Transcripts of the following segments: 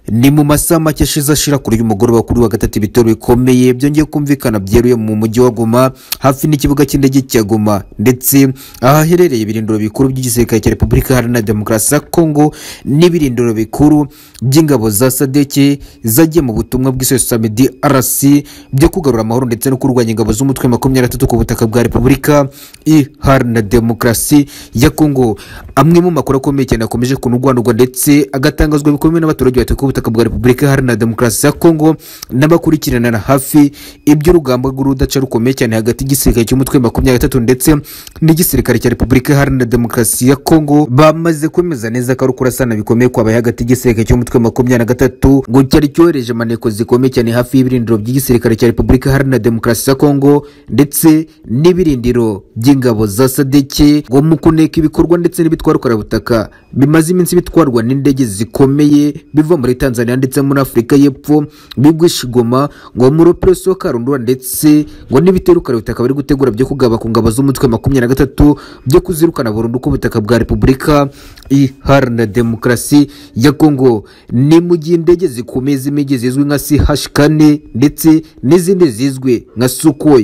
ni mu masaha make ashize ashira kuri uyu mugoroba kuri wa gatatu ibitero bikomeye byongeye kumvikana byeruye mu mujyi wa Goma hafi n'ikibuga cy'indege cya Goma ndetse ahaherereye ibirindiro bikuru by'igisirikare cya Repubulika Iharanira Demokarasi ya Kongo n'ibirindiro bikuru by'ingabo za SADC zagiye mu butumwa bw'isosiyete DRC byo kugarura amahoro ndetse no kurwanya ingabo z'umutwe 23 ku butaka bwa Repubulika Iharanira Demokarasi ya Kongo. Amwe mu makuru akomeye cyane akomeje kunugwanurwa ndetse agatangazwa bikomeye n'abaturage batuye ku butaka bwa Repubulika Iharanira Demokarasi ya Kongo n'abakurikirana hafi iby'urugamba rw'urudaca rukomeye cyane hagati y'igisirikare cy'umutwe 23 ndetse n'igisirikare cya Repubulika Iharanira Demokarasi ya Kongo bamaze kwemeza neza ko kurasana bikomeye kwabaye hagati y'igisirikare cy'umutwe 23 ngo cyari cyohereje maneko zikomeye cyane hafi y'ibirindiro by'igisirikare cya Repubulika Iharanira Demokarasi ya Kongo ndetse n'ibirindiro by'ingabo za SADC ngo mu kuneka ibikorwa ndetse n'ibitwarwa butaka bimaze iminsi bitwarwa n'indege zikomeye biva muri Tanzania ndetse muri Afrika y'Epfo bigwisha Goma ngo muri operation Karundura ndetse ngo n'ibiteruka butaka bari gutegura byo kugaba ku ngabo z'umutwe 23 byo kuzirukana burundu ku butaka bwa Repubulika Iharanira Demokarasi ya Kongo. Ni mu gihe indege zikomeye z'imijyi zizwi nka CH4 ndetse n'izindi zizwe nka Sukhoi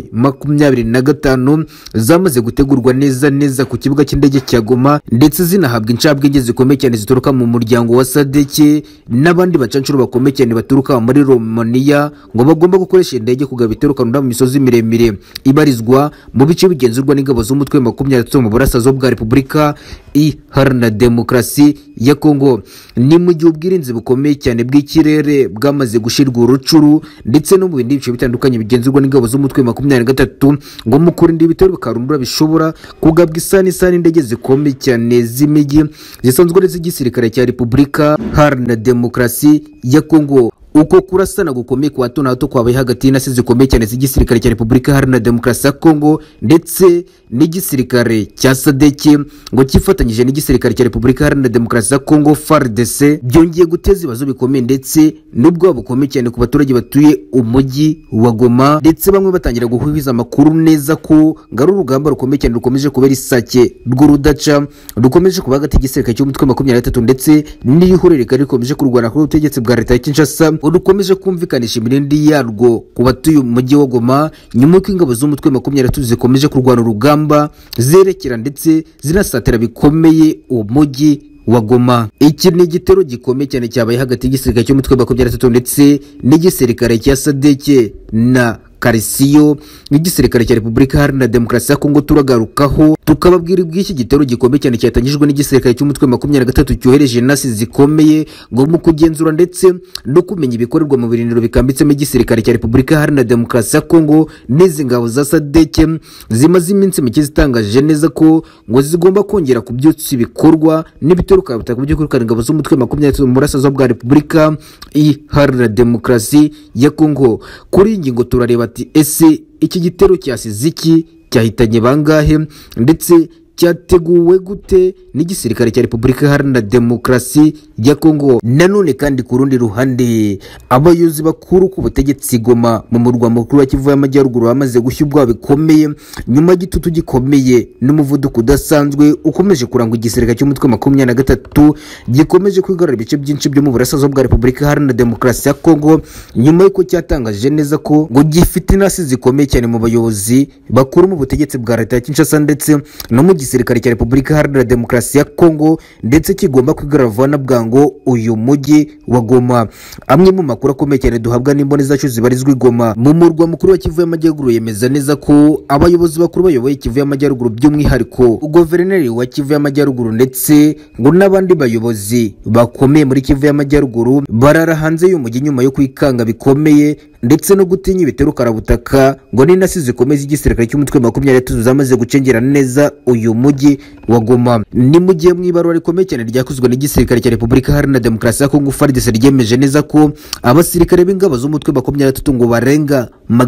25 zamaze gutegurwa neza ku kibuga cy'indege cya Goma ndetse zinahabwa incabwenge zikomeye cyane zituruka mu muryango wa SADC n'abandi bacancuro bakomeye cyane baturuka muri Romania ngo bagomba gukoresha indege kugaba ibiteruka mu misozi miremire ibarizwa mu bice bigenzurwa n'ingabo z'umutwe 23 mu burasirazuba bwa Repubulika Iharanira Demokarasi ya Kongo. Ni mu gihe ubwirinzi bukomeye cyane bw'ikirere bwamaze gushirwa urucuru ndetse no mu bindi bice bitandukanye bigenzurwa n'ingabo z'umutwe 23 ngo mu kurinda ibitero bikarundura bishobora kugabwa isani indege zikomeye cyane z'imijyi zisanzwe z'igisirikare cya Repubulika Iharanira Demokarasi ya Kongo. Uko kurasana gukomeye kwa hato na hato kwabaye hagati y'intasi zikomeye cyane z'igisirikare cya Repubulika Iharanira Demokarasi ya Kongo ndetse n'igisirikare cya SADC ngo kifatanyije n'igisirikare cya Repubulika Iharanira Demokarasi ya Kongo FARDC byongeye guteza ibibazo bikomeye ndetse n'ubwo bukomeye cyane ku baturage batuye umujyi wa Goma ndetse bamwe batangira guhwiza amakuru neza ko ngari urugamba rukomeye cyane rukomeje kubera isake rw'urudaca rukomeje kuba hagati y'igisirikare cy'umutwe 23 ndetse n'ihuriro rikomeje kurwana ku butegetsi bwa leta ya Kinshasa urukomeje kumvikanisha imirindi yarwo ku batuye umujyi wa Goma nyuma y'uko ingabo z'umutwe 23 zikomeje kurwana urugamba zerekera ndetse zinasatira bikomeye umujyi wa Goma. Iki ni igitero gikomeye cyane cyabaye hagati y'igisirikare cy'umutwe 23 ndetse n'igisirikare cya SADC na Karisiyo n'igisirikare cya Repubulika Iharanira Demokarasi ya Kongo. Turagarukaho tukababwira ibw'iki gitero gikomeye cyane cyatangijwe n'igisirikare cy'umutwe 23 cyohereje nasi zikomeye ngo mu kugenzura ndetse no kumenya ibikorerwa mu birindiro bikambitsemo igisirikare cya Repubulika Iharanira Demokarasi ya Kongo n'izi ngabo za SADC zimaze iminsi mike zitangaje neza ko ngo zigomba kongera kubyutsa ibikorwa n'ibiteruka butaka byo kurukana ingabo z'umutwe 23 mu burasirazuba bwa Repubulika Iharanira Demokarasi ya Kongo. Kuri ingingo turareba ese iki gitero cyasize iki, cyahitanye bangahe ndetse cyateguwe gute n'igisirikare cya Repubulika Iharanira Demokarasi ya Kongo. Nanone kandi ku rundi ruhande abayobozi bakuru ku butegetsi Goma mu murwa mukuru wa Kivu y'Amajyaruguru bamaze gushyirwa bikomeye nyuma y'igitutu gikomeye n'umuvuduko udasanzwe ukomeje kurangwa igisirikare cy'umutwe 23 gikomeje kwigarura ibice byinshi byo mu burasirazuba bwa Repubulika Iharanira Demokarasi ya Kongo nyuma y'uko cyatangaje neza ko ngo gifite inasi zikomeye cyane mu bayobozi bakuru mu butegetsi bwa leta ya Kinshasa ndetse no mu gisirikare cya Repubulika Iharanira Demokarasi ya Kongo ndetse kigomba kwigarura vuba bwango uyu mujyi wa Goma. Amwe mu makuru akomeye cyane duhabwa n'imboni zacu zibarizwa i Goma mu murwa mukuru wa Kivu y'Amajyaruguru yemeza neza ko abayobozi bakuru bayoboye Kivu y'Amajyaruguru by'umwihariko guverineri wa Kivu y'Amajyaruguru ndetse ngo n'abandi bayobozi bakomeye muri Kivu y'Amajyaruguru barara hanze y'umujyi nyuma yo kwikanga bikomeye ndetse no gutinya ibiteruka butaka ngo n'inasi zikomeye z'igisirikare cy'umutwe 23 zamaze gucengera neza uyu mujyi wa Goma. Ni mu gihe mwibarura rikomeye cyane ryakozwe n'igisirikare cya Repubulika Iharanira Demokarasi ya Kongo FARDC ryemeje neza ko abasirikare b'ingabo z'umutwe 23 ngo barenga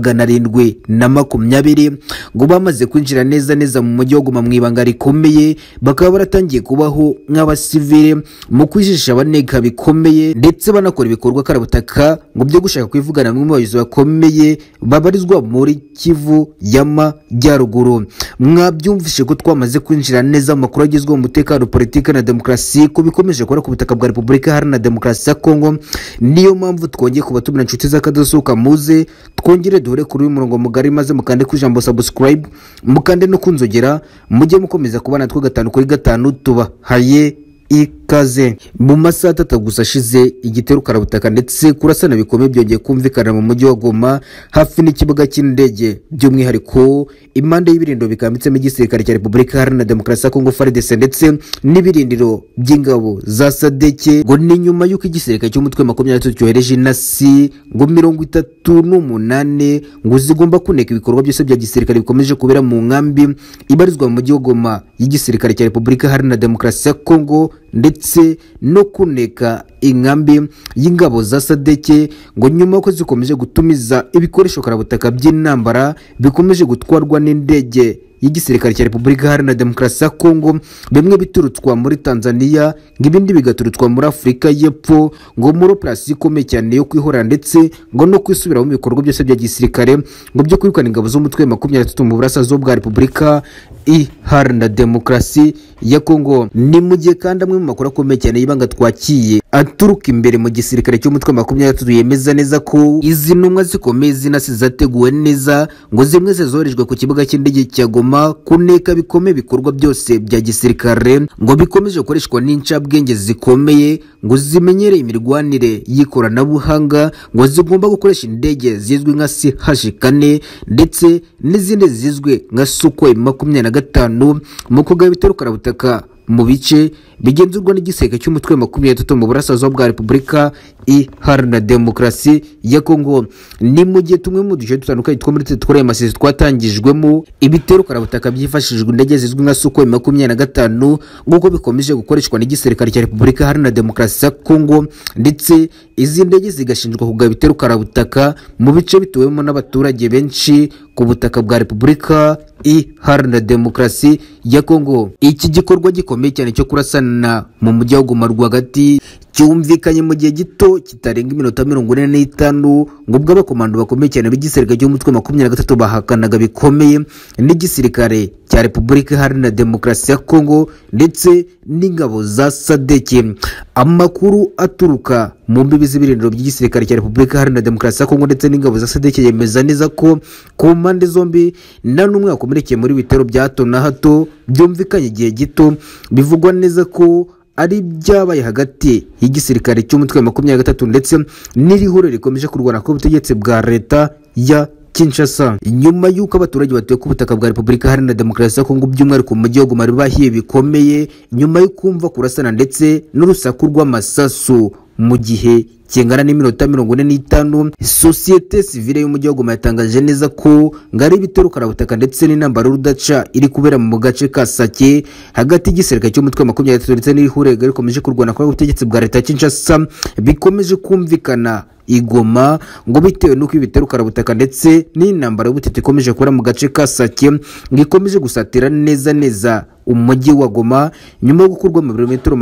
720 ngo bamaze kwinjira neza mu mujyi wa Goma mu ibanga rikomeye bakaba baratangiye kubaho nk'abasivile mu kwijisha abaneka bikomeye ndetse banakora ibikorwa karabutaka ngo byo gushaka kwivugana mu n'abayobozi bakomeye babarizwa muri Kivu y'Amajyaruguru. Mwabyumvishe ko twamaze kwinjira neza mu makuru agezweho umutekano, politiki na demokarasi ko bikomeje gukora ku butaka bwa Repubulika Iharanira Demokarasi ya Kongo. Niyo mpamvu twongeye kubatumira inshuti z'akadasohoka muze twongere duhure kuri uyu murongo mugari, maze mukande ku ijambo subscribe, mukande no kunzogera, mujye mukomeza kubana twe 5 kuri 5 tubahaye ikaze. Mu masaha 3 gusa ashize igitero karabutaka ndetse kurasana bikomeye byongeye kumvikana mu mujyi wa Goma hafi n'ikibuga cy'indege, by'umwihariko impande y'ibirindo bikambitsemo igisirikare cya Repubulika Iharanira Demokarasi ya Kongo FARDC ndetse n'ibirindiro by'ingabo za Sadeke, ngo ni nyuma y'uko igisirikare cy'umutwe 23 cyohereje inasi ngo 38 ngo zigomba kuneka ibikorwa byose bya gisirikare bikomeje kubera mu nkambi ibarizwa mu mujyi wa Goma y'igisirikare cya Repubulika Iharanira Demokarasi ya Kongo ndetse no kuneka inkambi y'ingabo za Sadeke, ngo nyuma ko zikomeje gutumiza ibikoresho karabutaka by'intambara bikomeje gutwarwa n'indege y'igisirikare cya Repubulika Iharanira Demokarasi ya Kongo, bimwe biturutswa muri Tanzania ngibindi bigaturutswa muri Afrika y'Epfo, ngo muri operasiyo ikomeye cyane yo kwihora ndetse ngo no kwisubira mu bikorwa byose bya gisirikare ngo byo kwirukana ingabo z'umutwe 23 mu burasirazuba bwa Repubulika Iharanira Demokarasi ya Kongo. Ni mu gihe kandi amwe mu makuru akomeye cyane y'ibanga twakiye aturuka imbere mu gisirikare cy'umutwe 23 yemeza neza ko izi ntumwa zikomeye zinasi zateguwe neza ngo zimwe zizorejwe ku kibuga cy'indege cya Goma kuneka bikomeye bikorwa byose bya gisirikare ngo bikomeje gukoreshwa n'incabwenge zikomeye ngo zimenyereye imirwanire y'ikoranabuhanga, ngo zigomba gukoresha indege zizwi nka CH4 ndetse n'izindi zizwe nka Sukhoi 25 mu kugaba ibitero karabutaka mu bice bigenzurwa n'igisirikare cy'umutwe 23 mu burasirazuba bwa Repubulika Iharanira Demokarasi ya Kongo. Ni mu gihe tumwe mu duce dutandukanye two muri Teritwari ya Masisi twatangijwemo ibitero karabutaka byifashishijwe indege zizwi nka Sukhoi 25 nguko bikomeje gukoreshwa n'igisirikare cya Repubulika Iharanira Demokarasi ya Kongo, ndetse izi ndege zigashinjwa kugaba ibitero karabutaka mu bice bituwemo n'abaturage benshi ku butaka bwa Repubulika Iharanira Demokarasi ya Kongo. Iki gikorwa gikomeye cyane cyo kurasana mu mujyi wa Goma rwagati cyumvikanye mu gihe gito kitarenga iminota 45 ngo ubwo abakomando bakomeye cyane b'igisirikare cy'umutwe 23 bahakanaga bikomeye n'igisirikare cya Repubulika Iharanira Demokarasi ya Kongo ndetse n'ingabo za Sadeke. Amakuru aturuka mu mbibi z'ibirindiro by'igisirikare cya Repubulika Iharanira Demokarasi ya Kongo ndetse n'ingabo za Sadeke yemeza neza ko ku mpande zombi nta n'umwe wakomerekeye muri bitero bya hato na hato byumvikanye igihe gito, bivugwa neza ko ari byabaye hagati y'igisirikare cy'umutwe 23 ndetse n'irihuriro rikomeje kurwana ku butegetsi bwa leta ya Kinshasa. Nyuma y'uko abaturage batuye ku butaka bwa Repubulika Iharanira Demokarasi ya Kongo by'umwihariko mu mujyi wa Goma bahiye bikomeye nyuma yo kumva kurasana ndetse n'urusaku rw'amasasu mu gihe kingana n'iminota 45, sosiyete sivile y'umujyi wa Goma yatangaje neza ko ngari ibitero karabutaka ndetse n'intambara rudaca iri kubera mu gace ka Sake hagati y'igisirikare cy'umutwe 23 ndetse n'ihuriro rikomeje kurwana ku butegetsi bwa leta ya Kinshasa bikomeje kumvikana Igoma ngo bitewe nuko ibitero karabutaka ndetse n'intambara y'ubutiti ikomeje kubera mu gace ka Sake ngikomeje gusatira neza umujyi wa Goma nyuma yo gukurwa mu birometero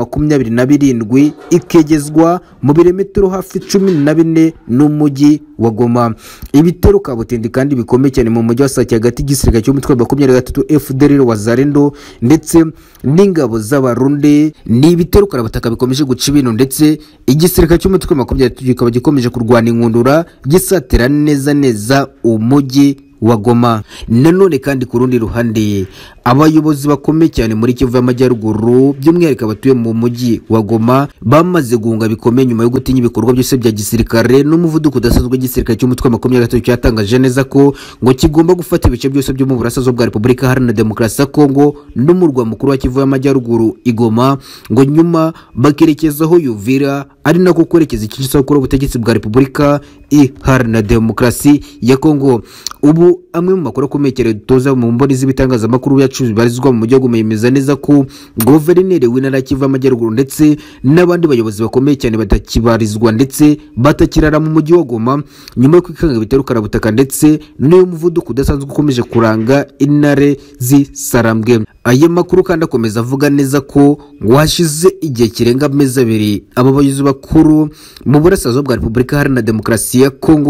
27 ikegezwa mu birometero hafi 14 n'umujyi wa Goma. Ibitero kabutindi kandi bikomeye cyane mu mujyi wa Sake hagati y'igisirikare cy'umutwe 23 FDLR Wazalendo ndetse n'ingabo z'abarundi. Ni ibitero karabutaka bikomeje guca ibintu ndetse igisirikare cy'umutwe 23 kikaba gikomeje kurwana inkundura gisatira neza umujyi wa Goma. Nanone kandi ku rundi ruhande abayobozi bakomeye cyane muri Kivu y'Amajyaruguru by'umwihariko abatuye mu mujyi wa Goma bamaze guhunga bikomeye nyuma yo gutinya ibikorwa byose bya gisirikare n'umuvuduko udasanzwe igisirikare cy'umutwe 23 cyatangaje neza ko ngo kigomba gufata ibice byose byo mu burasirazuba bwa Repubulika Iharanira Demokarasi ya Kongo n'umurwa mukuru wa Kivu y'Amajyaruguru Igoma, ngo nyuma bakerekezaho Uvira ari nako kwerekeza Kinshasa gukora ubutegetsi bwa Repubulika Iharanira Demokarasi ya Kongo. Ubu amwe mu makuru akomeye cyane dutoza mu mboni z'ibitangazamakuru yacu bibarizwa mu mujyi wa Goma yemeza neza ko guverineri w'intara Kivu y'Amajyaruguru ndetse n'abandi bayobozi bakomeye cyane batakibarizwa ndetse batakirara mu mujyi wa Goma nyuma yo kwikanga ibitero karabutaka ndetse n'uyu muvuduko udasanzwe ukomeje kuranga intare z'Isarambwe. Aya makuru kandi akomeza avuga neza ko ngo hashize igihe kirenga amezi 2 aba bayobozi bakuru mu burasirazuba bwa Repubulika Iharanira Demokarasi ya Kongo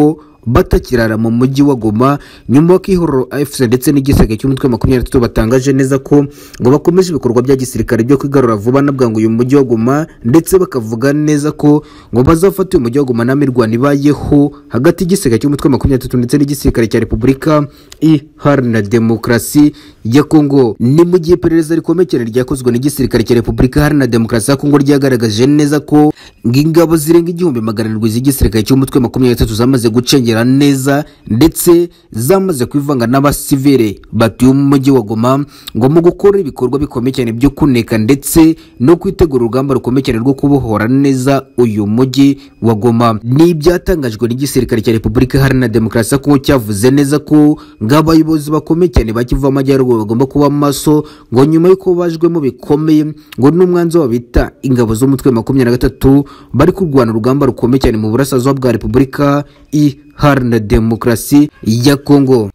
batakirara mu mujyi wa Goma nyuma yo Ihororo AFC ndetse n'igiseke cy'umutwe 23 batangaje neza ko ngo bakomeje ibikorwa bya gisirikare byo kwigarura vuba nabwangu uyu mujyi wa Goma, ndetse bakavuga neza ko ngo bazafata uyu mujyi wa Goma namirwani bayeho hagati y'igiseke cy'umutwe 23 ndetse n'igisirikare cya Repubulika Iharanira Demokarasi ya Kongo. Ni mu gihe iperereza rikomeye cyane ryakozwe n'igisirikare cya Repubulika Iharanira Demokarasi ya Kongo ryagaragaje neza ko ingabo zirenga 1,700 z'igisirikare cy'umutwe 23 zamaze gucengera neza ndetse zamaze kwivanga n'abasivile batuye mu mujyi wa Goma ngo mu gukora ibikorwa bikomeye cyane byo kuneka ndetse no kwitegura urugamba rukomeye cyane rwo kubohora neza uyu mujyi wa Goma. Ni byatangajwe n'igisirikare cya Repubulika Iharanira Demokarasi ya Kongo cyavuze neza ko ngabayobozi bakomeye cyane bakiva amajyaruguru bagomba kuba maso ngo nyuma yuko bajwemo bikomeye ngo n'umwanzi wa bita ingabo z'umutwe 23 bari kurwana urugamba rukomeye cyane mu burasirazuba bwa Repubulika Iharanira Demokarasi ya Kongo.